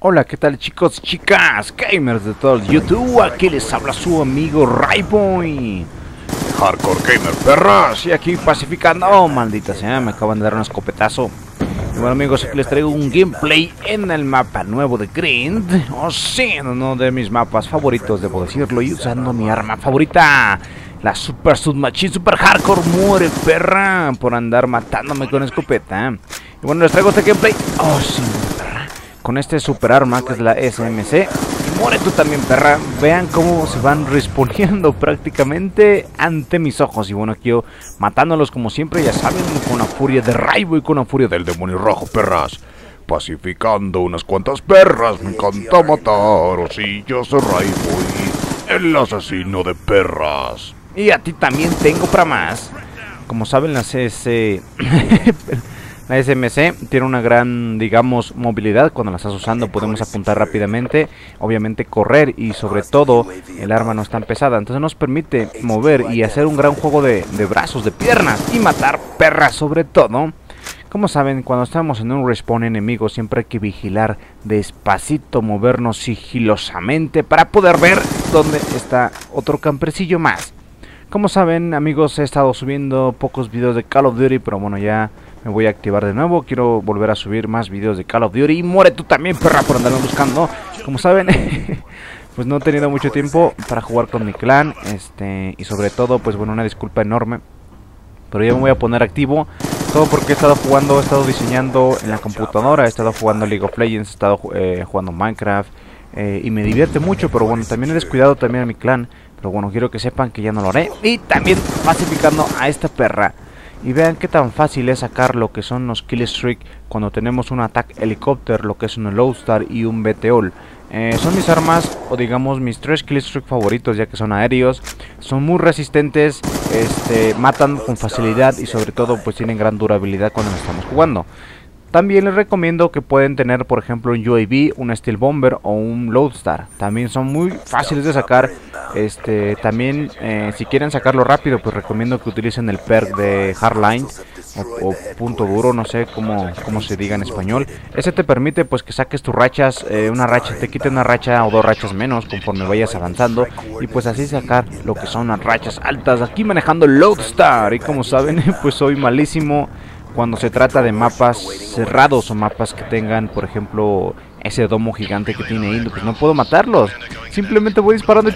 Hola, ¿qué tal chicos y chicas? Gamers de todo el YouTube, aquí les habla su amigo Rayboy Hardcore Gamer, perras, y aquí pacificando. Oh, maldita sea, me acaban de dar un escopetazo. Y bueno amigos, aquí les traigo un gameplay en el mapa nuevo de Grind. Oh sí, uno de mis mapas favoritos, debo decirlo, y usando mi arma favorita, la Super Submachine Super Hardcore. Muere, perra, por andar matándome con escopeta. Y bueno, les traigo este gameplay. Oh sí, perra, con este super arma que es la SMC. Y muere tú también, perra. Vean cómo se van respondiendo prácticamente ante mis ojos. Y bueno, aquí yo matándolos como siempre, ya saben, con la furia de Rayboy y con la furia del demonio rojo, perras. Pacificando unas cuantas perras, me encanta matar. O sí, yo soy Rayboy, el asesino de perras. Y a ti también tengo para más. Como saben, la la SMC tiene una gran, digamos, movilidad. Cuando la estás usando podemos apuntar rápidamente, obviamente correr, y sobre todo el arma no es tan pesada, entonces nos permite mover y hacer un gran juego de brazos, de piernas y matar perras sobre todo. Como saben, cuando estamos en un respawn enemigo siempre hay que vigilar despacito, movernos sigilosamente para poder ver dónde está otro campercillo más. Como saben amigos, he estado subiendo pocos videos de Call of Duty, pero bueno, ya me voy a activar de nuevo. Quiero volver a subir más videos de Call of Duty. Y muere tú también, perra, por andarme buscando. Como saben, pues no he tenido mucho tiempo para jugar con mi clan. Y sobre todo, pues bueno, una disculpa enorme, pero ya me voy a poner activo. Todo porque he estado jugando, he estado diseñando en la computadora, he estado jugando League of Legends, he estado jugando Minecraft. Y me divierte mucho, pero bueno, también he descuidado también a mi clan. Pero bueno, quiero que sepan que ya no lo haré. Y también pacificando a esta perra. Y vean qué tan fácil es sacar lo que son los kill streak cuando tenemos un attack helicóptero, lo que es un Lodestar y un BTOL. Son mis armas, o digamos mis 3 kill streak favoritos, ya que son aéreos, son muy resistentes, matan con facilidad y sobre todo pues tienen gran durabilidad cuando estamos jugando. También les recomiendo que pueden tener, por ejemplo, un UAV, un Steel Bomber o un Lodestar. También son muy fáciles de sacar. También, si quieren sacarlo rápido, pues recomiendo que utilicen el perk de Hardline o punto duro, no sé cómo se diga en español. Ese te permite pues que saques tus rachas, una racha, te quite una racha o 2 rachas menos conforme vayas avanzando. Y pues así sacar lo que son las rachas altas. Aquí manejando el Lodestar. Y como saben, pues soy malísimo cuando se trata de mapas cerrados o mapas que tengan, por ejemplo, ese domo gigante que tiene ahí. Pues no puedo matarlos, simplemente voy disparando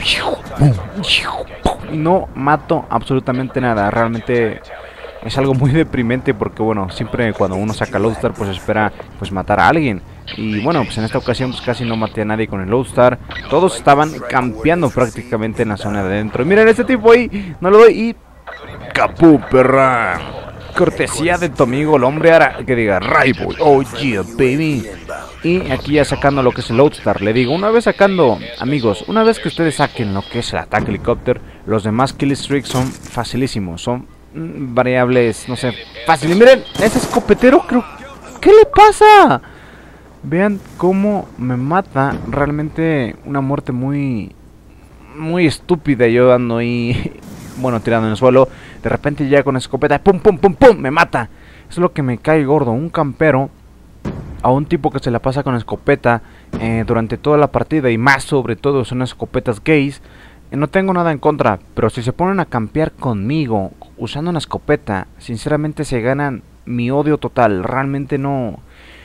y no mato absolutamente nada. Realmente es algo muy deprimente porque bueno, siempre cuando uno saca Lodestar pues espera pues matar a alguien. Y bueno, pues en esta ocasión pues casi no maté a nadie con el Lodestar. Todos estaban campeando prácticamente en la zona de adentro. Miren este tipo ahí, no lo doy y capú, perra. Cortesía de tu amigo el hombre ara, que diga Rayboy, oh yeah baby. Y aquí ya sacando lo que es el Lodestar, le digo, una vez sacando, amigos, una vez que ustedes saquen lo que es el ataque helicóptero, los demás kill streaks son facilísimos, son variables, no sé, fácil. Y miren, ese escopetero, creo, ¿qué le pasa? Vean cómo me mata, realmente una muerte muy estúpida. Yo ando ahí, bueno, tirando en el suelo, de repente ya con escopeta, pum, pum, pum, pum, me mata. Eso es lo que me cae gordo, un campero a un tipo que se la pasa con escopeta durante toda la partida, y más sobre todo son escopetas gays. No tengo nada en contra, pero si se ponen a campear conmigo usando una escopeta, sinceramente se ganan mi odio total. Realmente no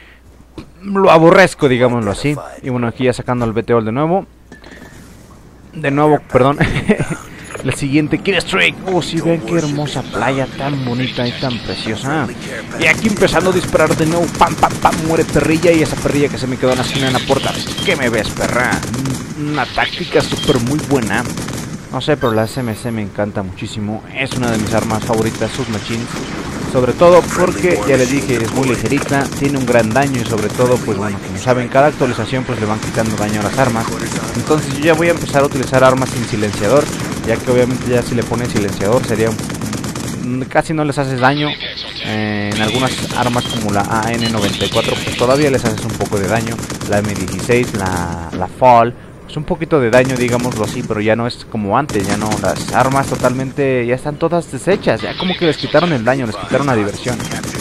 lo aborrezco, digámoslo así. Y bueno, aquí ya sacando el BTOL de nuevo, perdón. La siguiente kill streak. Oh, si ven qué hermosa playa, tan bonita y tan preciosa. Y aquí empezando a disparar de nuevo. Pam, pam, pam, muere perrilla. Y esa perrilla que se me quedó en la esquina en la puerta. ¿Qué me ves, perra? Una táctica súper muy buena. No sé, pero la SMC me encanta muchísimo. Es una de mis armas favoritas, Submachines. Sobre todo porque, ya les dije, es muy ligerita, tiene un gran daño y sobre todo, pues bueno, como saben, cada actualización pues le van quitando daño a las armas. Entonces yo ya voy a empezar a utilizar armas sin silenciador, ya que obviamente ya si le ponen silenciador sería casi no les haces daño. En algunas armas como la AN94 pues todavía les haces un poco de daño, la M16, la Fall, pues un poquito de daño, digámoslo así, pero ya no es como antes. Ya no, las armas totalmente ya están todas deshechas, ya como que les quitaron el daño, les quitaron la diversión.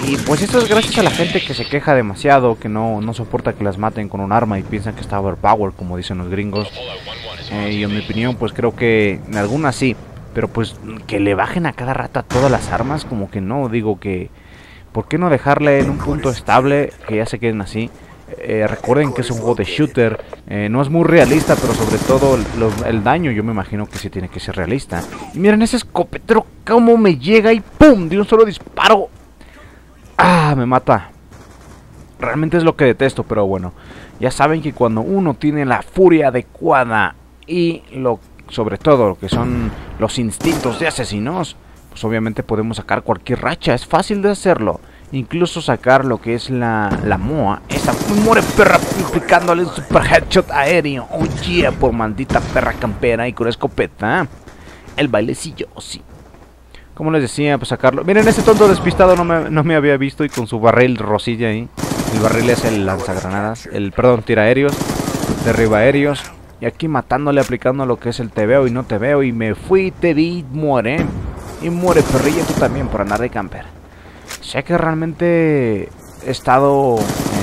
Y pues esto es gracias a la gente que se queja demasiado, que no soporta que las maten con un arma y piensan que está overpower, como dicen los gringos. Y en mi opinión, pues creo que en algunas sí, pero pues que le bajen a cada rato a todas las armas, como que no, digo que... ¿Por qué no dejarle en un punto estable que ya se queden así? Recuerden que es un juego de shooter, no es muy realista, pero sobre todo el daño yo me imagino que sí tiene que ser realista. Y miren ese escopetero cómo me llega y ¡pum! De un solo disparo. ¡Ah! Me mata. Realmente es lo que detesto, pero bueno. Ya saben que cuando uno tiene la furia adecuada y sobre todo lo que son los instintos de asesinos, pues obviamente podemos sacar cualquier racha, es fácil de hacerlo. Incluso sacar lo que es la MOA. Esa muere perra aplicándole un super headshot aéreo. Oh yeah, por maldita perra campera y con escopeta. El bailecillo, sí. Como les decía, pues sacarlo. Miren, ese tonto despistado no me había visto y con su barril rosilla ahí. El barril es el lanzagranadas. Perdón, tira aéreos. Derriba aéreos. Y aquí matándole, aplicando lo que es el te veo y no te veo. Y me fui, te vi, muere. Y muere perrilla tú también por andar de camper. Sé que realmente he estado,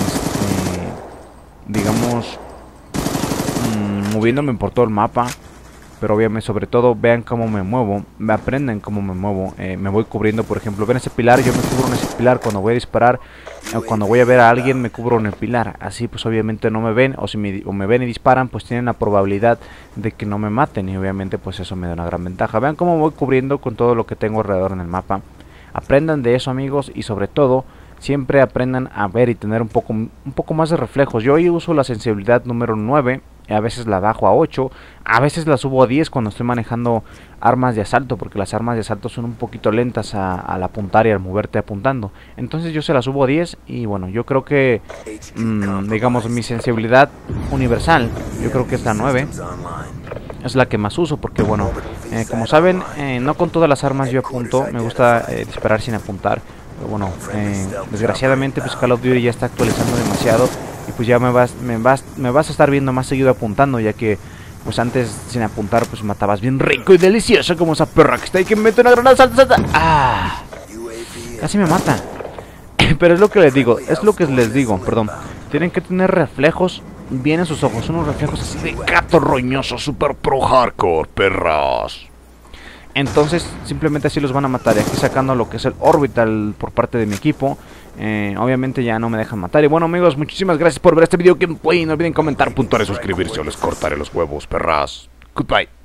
digamos, moviéndome por todo el mapa. Pero obviamente, sobre todo, vean cómo me muevo. Me aprenden cómo me muevo. Me voy cubriendo, por ejemplo. Ven ese pilar, yo me cubro en ese pilar cuando voy a disparar. Cuando voy a ver a alguien, me cubro en el pilar. Así, pues, obviamente no me ven. O si me ven y disparan, pues tienen la probabilidad de que no me maten. Y obviamente, pues eso me da una gran ventaja. Vean cómo voy cubriendo con todo lo que tengo alrededor en el mapa. Aprendan de eso, amigos, y sobre todo siempre aprendan a ver y tener un poco más de reflejos. Yo hoy uso la sensibilidad número 9, a veces la bajo a 8, a veces la subo a 10 cuando estoy manejando armas de asalto, porque las armas de asalto son un poquito lentas al apuntar y al moverte apuntando. Entonces yo se la subo a 10 y bueno, yo creo que, digamos, mi sensibilidad universal, yo creo que es la 9. Es la que más uso porque, bueno, como saben, no con todas las armas yo apunto. Me gusta disparar sin apuntar. Pero bueno, desgraciadamente pues Call of Duty ya está actualizando demasiado. Y pues ya me vas a estar viendo más seguido apuntando, ya que pues antes sin apuntar pues matabas bien rico y delicioso como esa perra que está ahí que me mete una granada, salta. ¡Ah! Casi me mata. Pero es lo que les digo, perdón. Tienen que tener reflejos bien en sus ojos, unos reflejos así de gato roñoso, super pro hardcore, perras. Entonces simplemente así los van a matar. Y aquí sacando lo que es el orbital por parte de mi equipo, obviamente ya no me dejan matar. Y bueno, amigos, muchísimas gracias por ver este video gameplay. No olviden comentar, puntuar y suscribirse o les cortaré los huevos, perras. Goodbye.